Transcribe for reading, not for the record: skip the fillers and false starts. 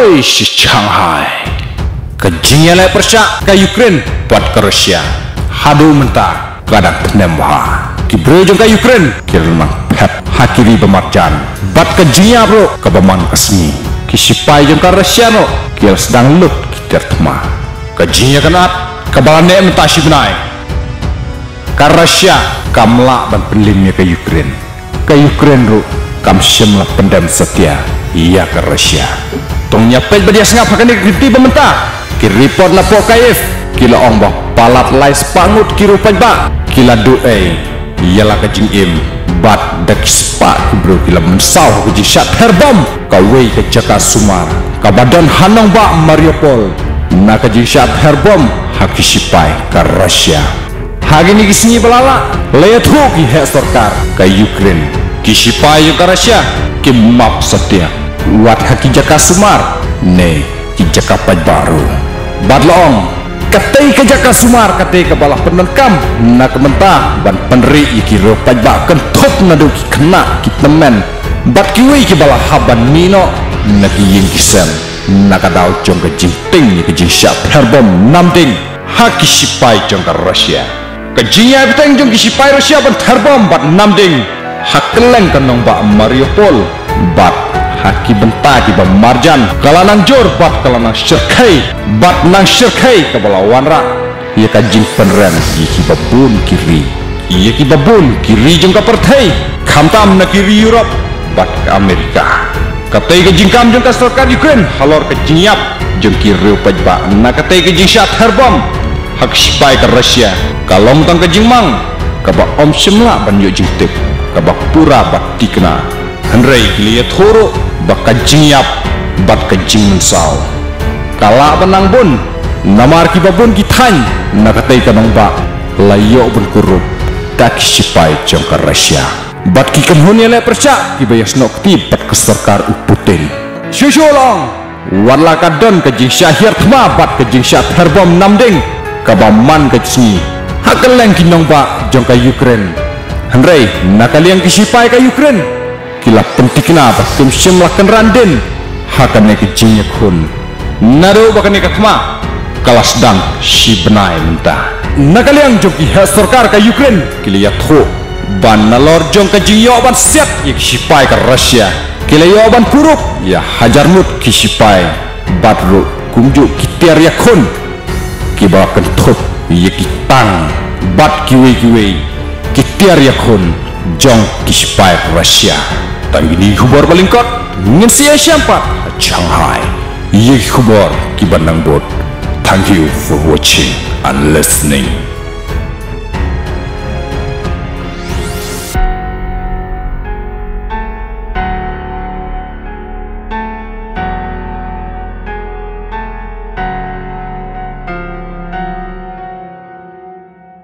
Oi, si Shanghai. Kejinya le persyak ke Ukraine buat ke Rusia. Hadu mentah kadang penembaha. Kibre jong ke Ukraine kirang pep hakiri bemarjan. Bat kejinya bro kebaman kesmi. Kisipai jong ke Rusia no kil sedang lut kitir tema. Kejinya kenat kebalane mentah si benai. Ke Rusia kamla ban penlimnya ke Ukraine. Ke Ukraine bro kam semla pendam setia. Iya ke Rusia. Tong nyapet badia sengap akan dikriti pementah. Kiripot lapok kaif. Kila ong bah palat lai sepangut kirupan ba. Kila doe. Ialah kejing im. Bat dak sepak kubro kila mensau kejing syat herbom. Kawai ke Jaka Sumar. Kabadan hanong ba Mariupol. Na kejing syat herbom. Haki sipai ke Rusia. Hagi ni kisini balala. Layat hoki hek sorkar ke Ukraine. Kisipai ke Rusia. Kimap setia. Wat haki Jaka Sumar ne ki Jaka baru badlong katei ke Jaka Sumar katei ke balah penengkam na kementah ban penri iki ro pajba kentot nadu ki kena ki temen bat kiwi ki balah haban mino na ki ying kisem na kadau jong ke jinting ki jing syap herbom namding haki sipai jong ke Rusia ke jinya beteng jong ki sipai Rusia ban herbom bat namding hakeleng kenong ba Mariupol bat haki bentar di marjan kalanang jor bat kalanang syirkai bat nang syirkai kepala wanra ia kajing penren iki babun kiri ia ki babun kiri jengka pertai kamtam na kiri Europe bat ke Amerika katai kajing kam jengka serkat Ukraine halor kajing yap jeng kiri pajba na katai kajing syat herbom hak sipai ke Rusia kalong tang kajing mang kaba om semla ban yo jing tip kaba pura bat tikna Henry lihat huru bak kajing yap bat kajing mensau kala benang bun namar ki babun kitany nakatai kanong ba layo bun kurup tak sipai jong ke Rusia bat ki kanhun le persyak ki bayas nok ti bat keserkar Putin syusulong wala kadon kajing syahir thma bat kajing syat herbom namding kabaman kajing hakeleng kinong ba jong ke Ukraine Henry nakaliang ki sipai ke Ukraine kila pentikna bakim semlakan randin hakane kejingnya kun nado bakane kakma kalas dang si benai mentah nakaliang joki hasorkar ke Ukraine kila yatho ban nalor jong kejing yoban siat yik sipai ke Rusia kila yoban kurup ya hajar mut ki sipai badru kumju kitiar yakun kiba kentut yik tang bat kiwi kitiar yakun jong ki sipai Rusia tapi ini khubor balingkot ngin siya siampat Shanghai iya khubor ki bandang bot. Thank you for watching and listening.